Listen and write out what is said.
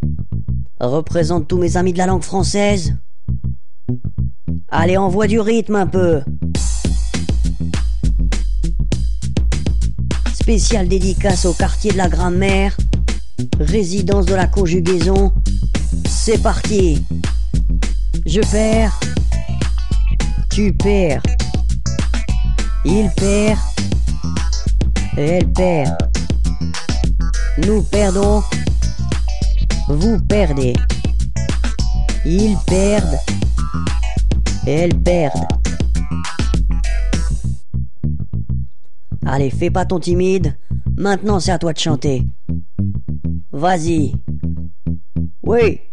représente tous mes amis de la langue française. Allez, envoie du rythme un peu. Spéciale dédicace au quartier de la grammaire, résidence de la conjugaison. C'est parti. Je perds, tu perds, il perd, elle perd. Nous perdons, vous perdez. Ils perdent, elles perdent. Allez, fais pas ton timide. Maintenant, c'est à toi de chanter. Vas-y. Oui.